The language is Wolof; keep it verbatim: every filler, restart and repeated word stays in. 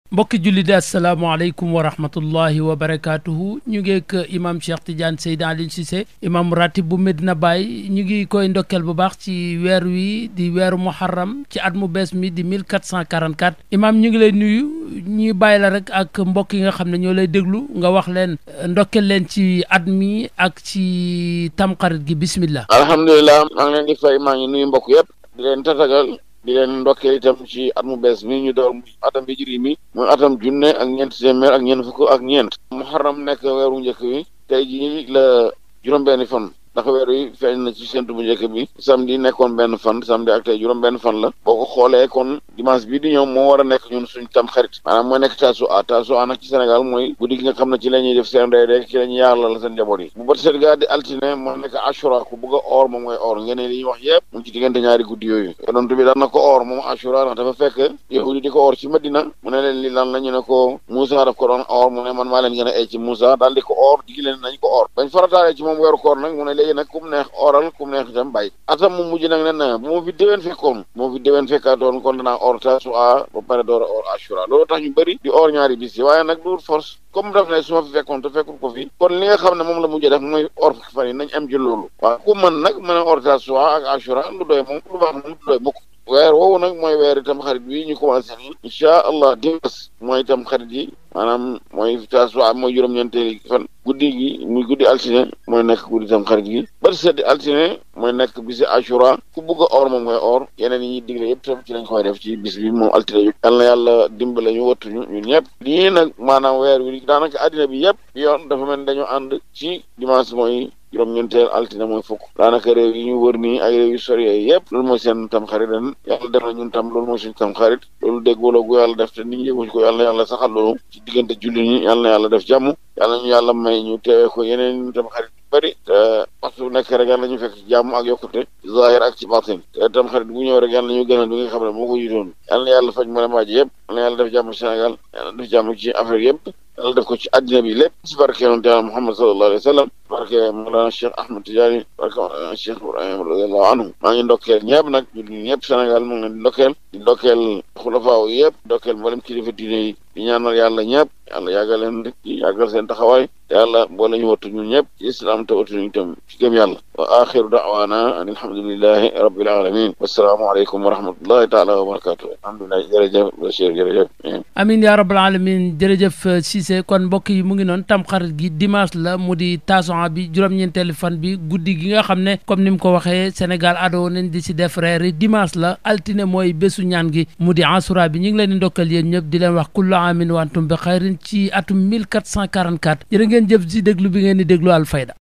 mbokki julli di asalaamaaleykum wa rahmatullahi wa barakaatuhu ñu ngi ak imam Cheikh Tidiane Seydina Alioune Cissé imam ratib bu Medina Baye ñu ngi koy ndokkeel bu baax ci weer wi di weeru muharram ci at mu bees mi di mille quatre cent quarante-quatre imam ñu ngi lay nuyu ñuy bàyyi la rek ak mbokk yi nga xam ne ñoo lay déglu nga wax leen ndokkeel leen ci at mi ak ci tamxarit gi bismillah. alhamdulilah maa ngi leen di fay maa ngi nuyu mbokk yëpp di leen tatagal di leen ndokkeel itam ci at mu bees mi ñu door atam bi jiri mi muy atam junne ak ñeent téeméer ak ñeent fukk ak ñeent muharram nekk weeru njëkk bi tey jii la juróom-benni fan ndax weer wi feeñ na ci séntu bu njëkk bi samedi nekkoon benn fan samedi ak tey juróom-benn fan la boo ko xoolee kon dimanche bii di ñëw moo war a nekk ñun suñ tam xarit maanaam mooy nekk tasu a tasu a nag ci Sénégal mooy guddi gi nga xam ne ci la ñuy def seen rey rek ci la ñuy yaarlal seen njaboot yi bu bët seet gaa di altine moo nekk ashura ku bëgg a or moom mooy or ngeen li ñuy wax yëpp mu ngi ci diggante ñaari guddi yooyu yonent bi daan na ko or moom ashura ndax dafa fekk yahudi di ko or ci Madina mu ne leen li lan la ñu ne ko Moussa daf ko doon or mu ne man maa leen gën a ay ci Moussa daal di ko or digi leen nañ ko or bañ farataalee ci moom weeru koor nag mu ne léegi nag kum neex oral kum neex itam bàyyi atam mu mujj nag nen na bu ma fi déwén fekkoon bu ma fi déwén fekkaatoon kon danaa or Tasu'a ba pare door a or Ashura loolu tax ñu bëri di or ñaari bis yi waaye nag du force comme daf ne su ma fi fekkoon te fekkul ko fi kon li nga xam ne moom la mujj def mooy or fukki fan yi nañ am ci loolu waaw ku mën nag mën a or Tasu'a ak Ashura lu doy moom lu baax moom lu doy mukk weer woowu nag mooy weer itam xarit bi ñu commencé nii incha allah dimanche mooy itam xarit yi maanaam mooy Tasu'a mooy juróom-ñeenteeli fan guddi gi muy guddi altine mooy nekk guddi itam xarit gi bari seddi altine mooy nekk bisi Ashura ku bëgg a or moom mooy or yeneen yi ñuy digle yëpp tam ci lañ koy def ci bis bi moom altine yu yal na yàlla dimbale ñu wattuñu ñun ñëpp lii nag maanaam weer wi daanaka addina bi yëpp yoon dafa mel ni dañoo ànd ci dimanche mooy juróom-ñeenteel altine mooy fukk daanaka réew yi ñu wër nii ak réew yu sori yëpp loolu mooy seen tam xarit ren yàlla def na ñun tam loolu mooy suñu tam xarit loolu déggoo gu yàlla def te nit ñi yëguñ ko yàlla na yàlla saxal loolu ci diggante julli ñi yàlla na yàlla def jàmm yàlla ñu yàlla may ñu teewee ko yeneen tam xarit yu bëri te waxtu nekk rek yàlla ñu fekk ci jàmm ak yokkute ci zahir ak ci batin te tam xarit bu ñëw rek yàlla ñu gënal bi nga xam ne moo ko jiitoon yàlla na yàlla faj mën a maaji yëpp yàlla na yàlla def jàmm Sénégal yàlla def jàmm ci Afrique yëpp yàlla def ko ci àddina bi lépp ci barke yonent Yàlla Muhammad sallallahu alayhi wa sallam barke Mawlana Cheikh Ahmed Tidiane barke Mawlana Cheikh Ibrahim radiyallahu anhu maa ngi ndokkeel ñëpp nag ñu ñëpp Sénégal mu ngi leen di ndokkeel di ndokkeel xulafaaw yëpp ndokkeel mboolem kilifa diine yi di ñaanal yàlla ñëpp yàlla yàggal leen rek yàggal seen taxawaay te yàlla boole ñu wattu ñun ñëpp ci islam te wattu ñu itam ci gëm yàlla wa axiru da'wana an alhamdulillahi rabbil alamin wassalaamu aleykum wa rahmatullahi taala wa barakatuh alhamdulilah jërëjëf Bachir jërëjëf amin ya rabbal alamin jërëjëf Cissé kon mbokk yi mu ngi noonu tamxarit gi dimanche la mu di Tasu'a bi juróom-ñeenteelu fan bi guddi gi nga xam ne comme ni mu ko waxee Sénégal ado nañ di si def reer yi dimanche la altine mooy bésu ñaan gi mu di Ashura bi ñu ngi leen di ndokkal yéen ñëpp di leen wax kullu amin wa antum bi xayrin ci atum mille quatre cent quarante-quatre jërë ngeen jëf si déglu bi ngeen di déglu Alfayda